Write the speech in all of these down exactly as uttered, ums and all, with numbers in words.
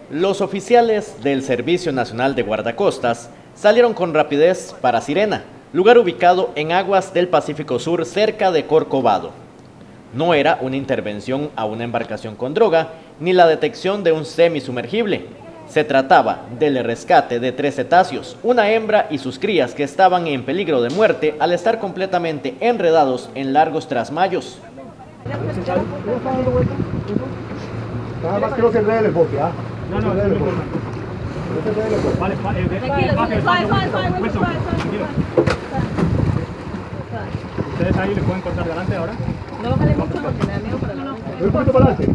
Los oficiales del Servicio Nacional de Guardacostas salieron con rapidez para Sirena, lugar ubicado en aguas del Pacífico Sur cerca de Corcovado. No era una intervención a una embarcación con droga ni la detección de un semisumergible. Se trataba del rescate de tres cetáceos, una hembra y sus crías que estaban en peligro de muerte al estar completamente enredados en largos trasmayos. Nada más que no se enrede el bote, ¿ah? No, no, no se enrede. Vale, vale, ¿ustedes ahí le pueden cortar delante ahora? No lo jale mucho porque me da miedo para no. Un poquito para adelante.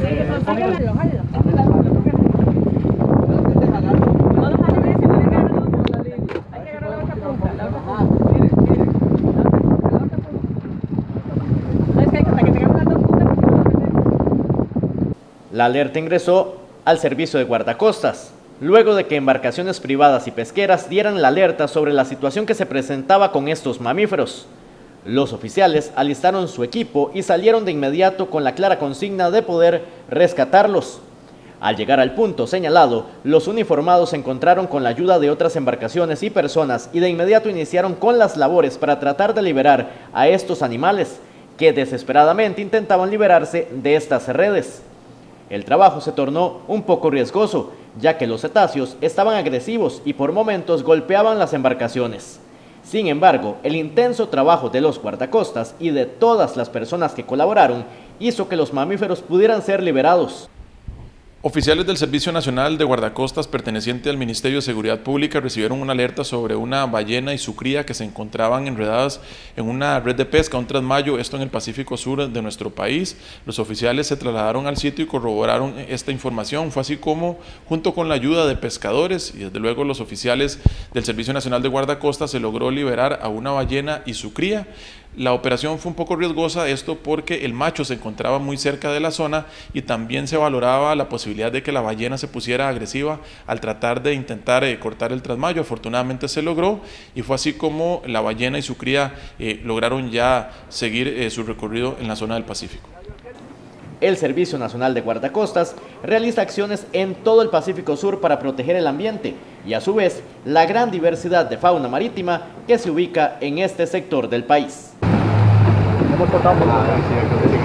La alerta ingresó al servicio de guardacostas, luego de que embarcaciones privadas y pesqueras dieran la alerta sobre la situación que se presentaba con estos mamíferos. Los oficiales alistaron su equipo y salieron de inmediato con la clara consigna de poder rescatarlos. Al llegar al punto señalado, los uniformados se encontraron con la ayuda de otras embarcaciones y personas y de inmediato iniciaron con las labores para tratar de liberar a estos animales, que desesperadamente intentaban liberarse de estas redes. El trabajo se tornó un poco riesgoso, ya que los cetáceos estaban agresivos y por momentos golpeaban las embarcaciones. Sin embargo, el intenso trabajo de los guardacostas y de todas las personas que colaboraron hizo que los mamíferos pudieran ser liberados. Oficiales del Servicio Nacional de Guardacostas perteneciente al Ministerio de Seguridad Pública recibieron una alerta sobre una ballena y su cría que se encontraban enredadas en una red de pesca, un trasmayo, esto en el Pacífico Sur de nuestro país. Los oficiales se trasladaron al sitio y corroboraron esta información. Fue así como, junto con la ayuda de pescadores y desde luego los oficiales del Servicio Nacional de Guardacostas, se logró liberar a una ballena y su cría. La operación fue un poco riesgosa, esto porque el macho se encontraba muy cerca de la zona y también se valoraba la posibilidad de que la ballena se pusiera agresiva al tratar de intentar eh, cortar el trasmayo. Afortunadamente se logró y fue así como la ballena y su cría eh, lograron ya seguir eh, su recorrido en la zona del Pacífico. El Servicio Nacional de Guardacostas realiza acciones en todo el Pacífico Sur para proteger el ambiente y a su vez la gran diversidad de fauna marítima que se ubica en este sector del país. Hemos cortado por la